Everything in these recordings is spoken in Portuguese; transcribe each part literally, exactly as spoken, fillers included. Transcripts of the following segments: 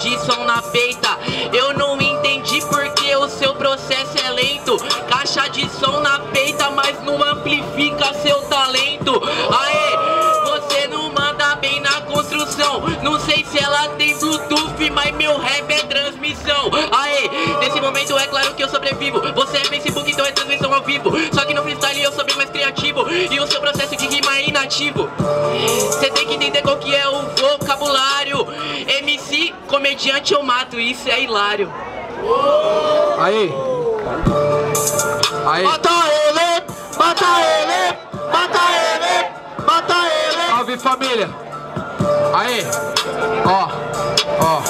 de som na peita. Eu não entendi porque o seu processo é lento. Caixa de som na peita, mas não amplifica seu talento. Aê, você não manda bem na construção. Não sei se ela tem Bluetooth, mas meu rap é transmissão. Aê, nesse momento é claro que eu sobrevivo. Você é Facebook, então é transmissão ao vivo. Só que no freestyle eu sou bem mais criativo e o seu processo de rima é inativo. Você tem que entender qual que é o vocabulário. M C, comediante eu mato, isso é hilário. Aí. Aí. Mata ele, mata ele, mata ele, mata ele. Salve família. Aí. Ó, ó.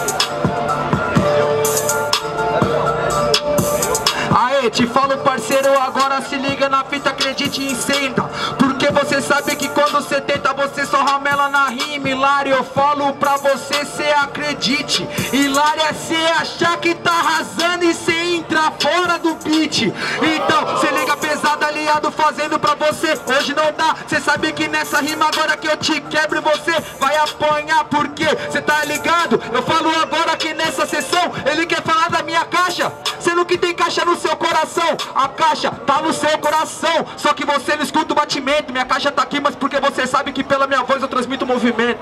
Aê, te falo parceiro, agora se liga na fita, acredite e senta. Porque você sabe que quando você tenta, você só ramela na rima. Hilário, eu falo pra você, cê acredite. Hilário é cê achar que tá arrasando e cê entra fora do beat. Então, cê liga pesado, aliado, fazendo pra você. Hoje não dá, cê sabe que nessa rima agora que eu te quebro, você vai apanhar. Porque cê tá ligado? Eu falo agora que nessa sessão ele quer falar da minha caixa, sendo que tem caixa no seu coração. A caixa tá no seu coração, só que você não escuta o batimento. Minha caixa tá aqui, mas porque você sabe que pela minha voz eu transmito movimento.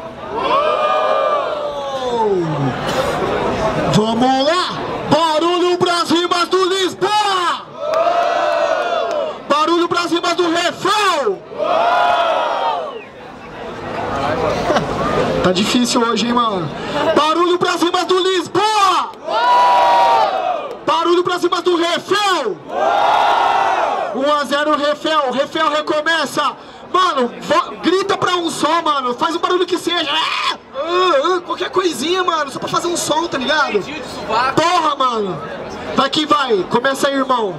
Vamos lá! Barulho pras rimas do Lisboa! Barulho pras rimas do refrão! Tá difícil hoje, hein, mano? Barulho pras rimas do Lisboa! Barulho pras rimas do refrão! um a zero refrão, refrão recomeça! Mano, grita pra um som, mano, faz um barulho que seja. Ah, uh, uh, qualquer coisinha, mano, só pra fazer um som, tá ligado? Porra, mano! Vai que vai, começa aí, irmão.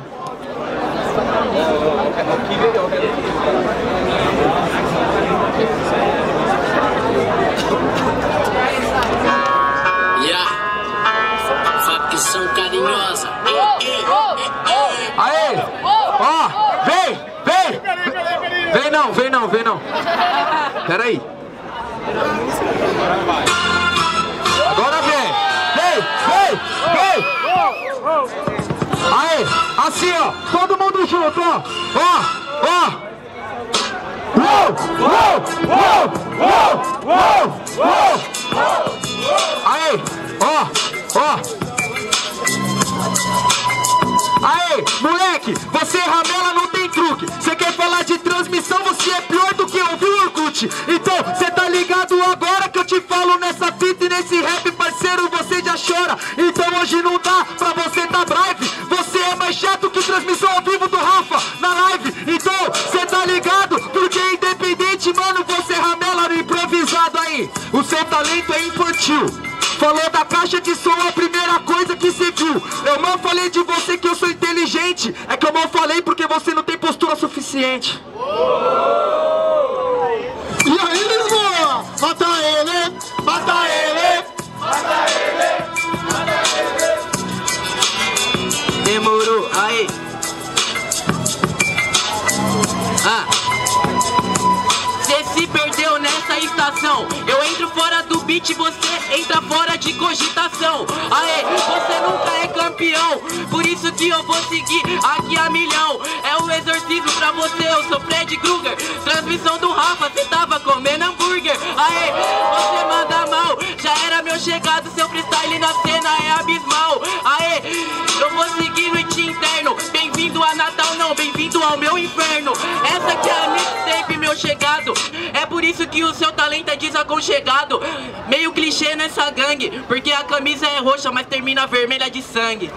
Facção carinhosa. Aê! Ó, vem, vem! Vem não, vem não, vem não. Pera aí. Agora vem! Vem, vem, vem! Aê, assim ó, todo mundo junto, ó! Ó, ó! Uou, uou, uou, uou, uou, uou! Aê, ó, ó! Aê, moleque, você ramela, não tem truque. Você quer falar de transmissão, você é pior do que ouvir o Orkut. Então, você tá ligado agora que eu te falo nessa fita e nesse rap, parceiro, você já chora. Então hoje não dá pra você tá brave. Você é mais chato que transmissão ao vivo do Rafa na live. Então, você tá ligado, porque independente, mano, você ramela no improvisado aí. O seu talento é infantil. Falou da caixa de som, a primeira coisa que você viu. Eu não falei de você que eu sou inteligente. É que eu não falei porque você não tem postura suficiente. E aí, Lisboa? Mata ele, mata ele, mata ele, mata ele. Demorou, aí. Ah. Cê se perdeu nessa estação. Eu entro fora do beat, você entra fora de cogitação. Aê, você nunca é campeão, por isso que eu vou seguir aqui a milhão. É o exorcismo pra você, eu sou Fred Krueger. Transmissão do Rafa, cê tava comendo hambúrguer. Aê, você manda mal, já era meu chegado. Seu freestyle na cena é abismal. Aê, eu vou seguir no it interno. Bem-vindo a Natal, não, bem-vindo ao meu inferno. Essa aqui é a mixtape, meu chegado. É por isso que o seu talento é desaconchegado. Meio clichê nessa gangue, porque a camisa é roxa, mas termina vermelha de sangue.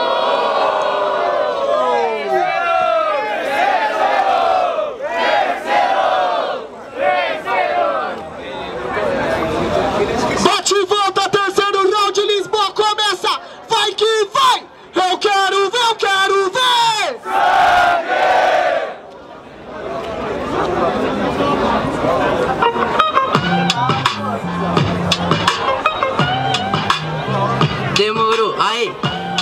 Bate e volta, terceiro round, Lisboa começa. Vai que vai, eu quero ver, eu quero ver. Demorou, aí.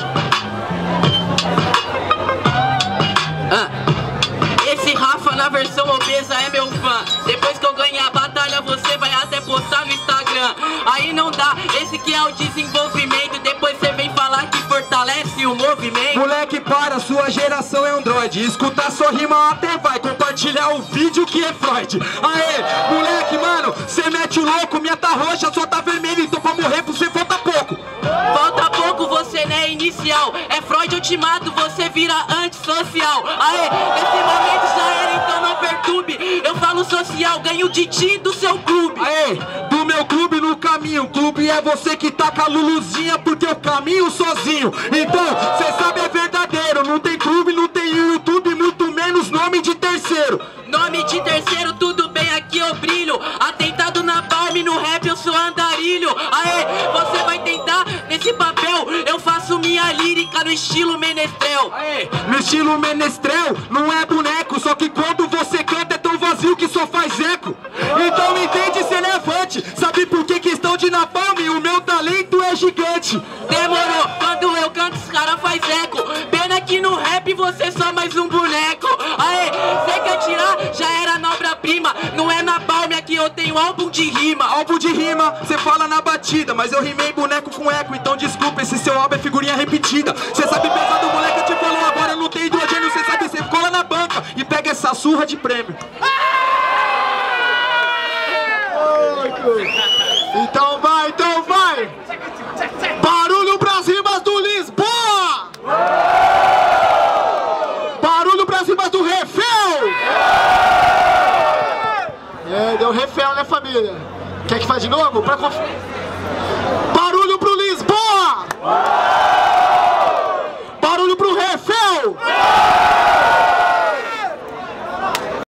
Ah. Esse Rafa na versão obesa é meu fã. Depois que eu ganhar a batalha, você vai até postar no Instagram. Instagram. Aí não dá, esse que é o desenvolvimento. Depois você vem falar que fortalece o movimento. Moleque, para, sua geração é Android. Escutar sua rima até vai compartilhar o vídeo que é Freud. Aê, moleque, mano, cê mete o louco. Minha tá roxa, sua tá vermelha. Então pra morrer pra você falta pouco. Falta pouco, você não é inicial. É Freud, eu te mato, você vira antissocial. Aê, esse momento já era, então não perturbe. Eu falo social, ganho de ti do seu clube. Aê, do meu clube no caminho. Clube é você que tá com a Luluzinha, porque eu caminho sozinho. Então, cê sabe, é verdadeiro. Não tem clube, não tem YouTube, muito menos nome de terceiro. Nome de terceiro, tudo bem, aqui eu brilho. Atentado na palme, no rap eu sou andarilho. Aê, você vai tentar nesse papel. Eu faço minha lírica no estilo menestrel. Aê, no estilo menestrel, não é boneco. Só que quando você canta é tão vazio que só faz eco. Então me entende, cê não é avante. Sabe por que questão de napalm? O meu talento é gigante. Demorou, quando eu canto os caras faz eco. Pena que no rap você é só mais um boneco. Aê, cê quer tirar? Já era na obra-prima. Não é na palme, aqui eu tenho álbum de rima. Álbum de rima, cê fala na batida. Mas eu rimei boneco com eco. Então desculpa, esse seu álbum é figurinha repetida. Cê sabe pesado, moleque, eu te falo agora. Eu não tenho hidrogênio, cê sabe, cê cola na banca e pega essa surra de prêmio. Então vai, então vai! Barulho pras rimas do Lisboa! Barulho pras rimas do Refel! É, deu Refel, né, família? Quer que faz de novo? Pra conf... Barulho pro Lisboa!